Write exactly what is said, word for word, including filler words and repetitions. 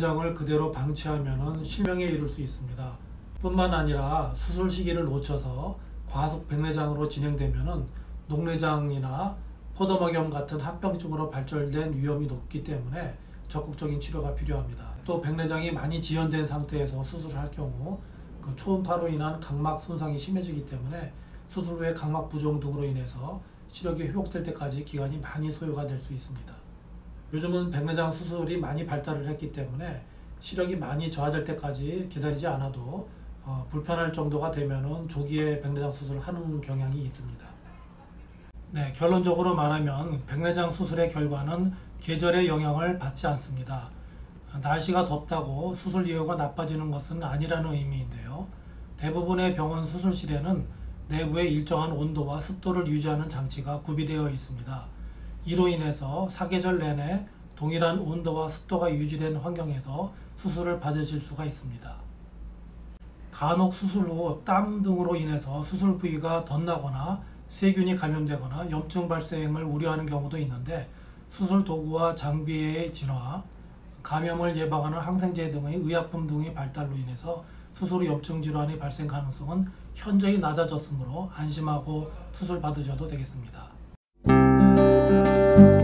백내장을 그대로 방치하면 실명에 이를 수 있습니다. 뿐만 아니라 수술 시기를 놓쳐서 과속 백내장으로 진행되면 녹내장이나 포도막염 같은 합병증으로 발전된 위험이 높기 때문에 적극적인 치료가 필요합니다. 또 백내장이 많이 지연된 상태에서 수술을 할 경우 그 초음파로 인한 각막 손상이 심해지기 때문에 수술 후에 각막 부종 등으로 인해서 시력이 회복될 때까지 기간이 많이 소요가 될 수 있습니다. 요즘은 백내장 수술이 많이 발달을 했기 때문에 시력이 많이 좋아질 때까지 기다리지 않아도 어, 불편할 정도가 되면은 조기에 백내장 수술을 하는 경향이 있습니다. 네, 결론적으로 말하면 백내장 수술의 결과는 계절의 영향을 받지 않습니다. 날씨가 덥다고 수술 예후가 나빠지는 것은 아니라는 의미인데요. 대부분의 병원 수술실에는 내부에 일정한 온도와 습도를 유지하는 장치가 구비되어 있습니다. 이로 인해서 사계절 내내 동일한 온도와 습도가 유지된 환경에서 수술을 받으실 수가 있습니다. 간혹 수술 후 땀 등으로 인해서 수술 부위가 덧나거나 세균이 감염되거나 염증 발생을 우려하는 경우도 있는데 수술 도구와 장비의 진화, 감염을 예방하는 항생제 등의 의약품 등의 발달로 인해서 수술 후 염증 질환의 발생 가능성은 현저히 낮아졌으므로 안심하고 수술 받으셔도 되겠습니다.